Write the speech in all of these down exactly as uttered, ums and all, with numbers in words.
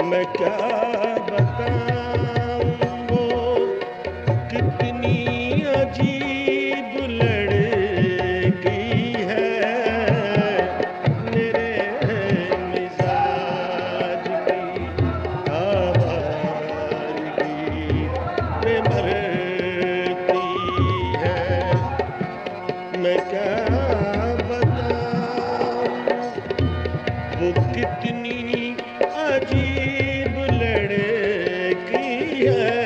मैं क्या बताऊं वो कितनी अजीब लड़की है, मेरे मिजाज की आवाज़गी पे मरती है। मैं क्या बताऊं वो कितनी अजीब लड़की है,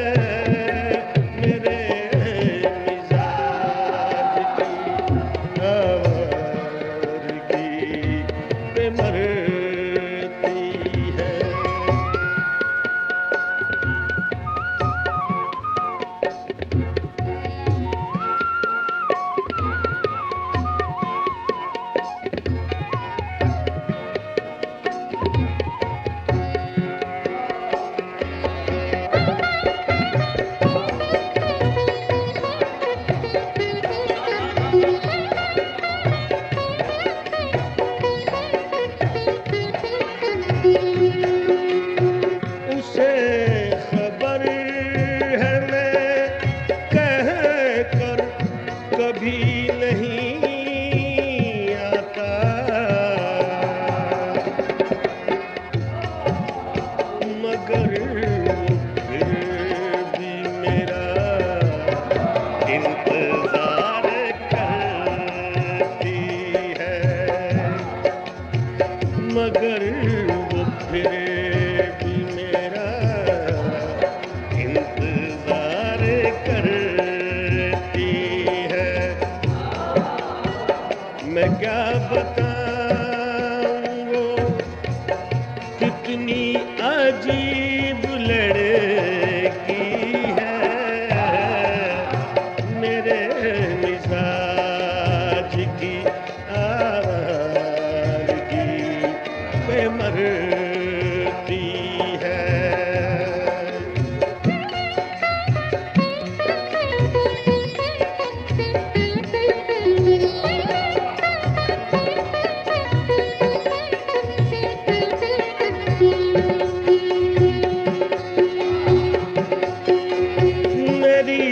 मेरे मिजाज की आवाज़गी पे मरती है। उसे खबर है मैं कह कर कभी नहीं आता, मगर फिर भी मेरा इंतजार करती है, मगर वो फिर भी मेरा इंतजार करती है। मैं क्या बताऊं वो कितनी अजीब लड़की है, मेरे मिजाज की आवाज़गी पे मरती है। मेरी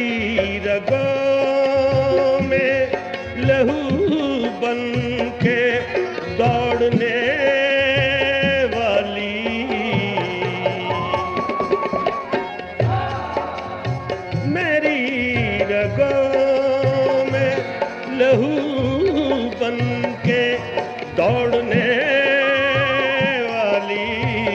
रगों में लहू बन के दौड़ने वाली, मेरी रगों में लहू बन के दौड़ने वाली,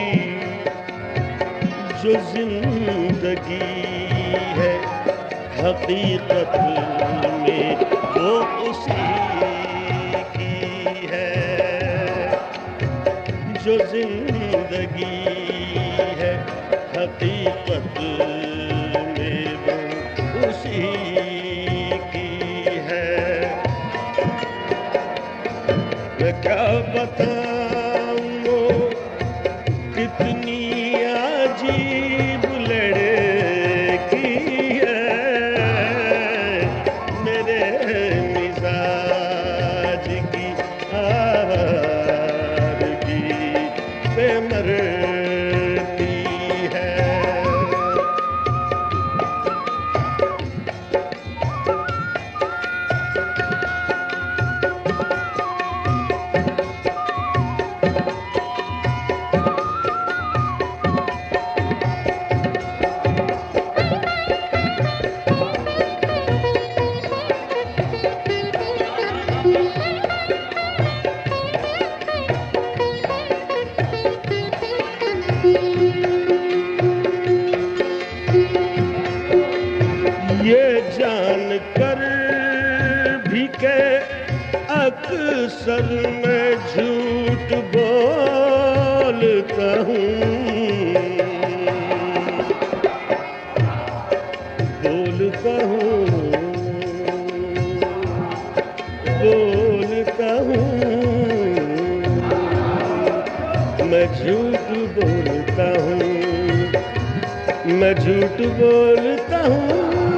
जो जिंदगी है हकीकत में वो उसी की है, जो जिंदगी है हकीकत में वो उसी की है। मैं क्या बताऊं वो कितनी अजीब लड़की है, मेरे मिजाज की आवाज़गी पे मरती है। ये जान कर भी के अक्सर मैं झूठ बोलता हूँ, बोलता हूँ बोलता हूँ मैं झूठ बोलता हूँ, मैं झूठ बोलता हूँ,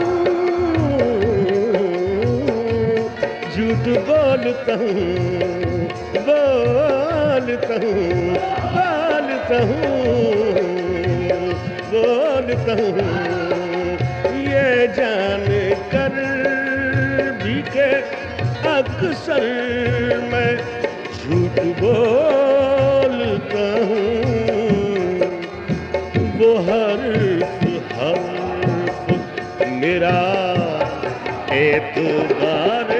झूठ बोलता हूँ, बोलता हूँ, बोलता बोलता हूँ बोलता हूँ ये जान कर भी के अक्सर मैं झूठ बोलता हूँ वो हर्फ हर्फ मेरा एतबार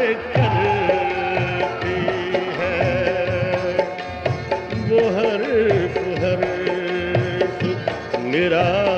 करती है वो हर्फ हर्फ मेरा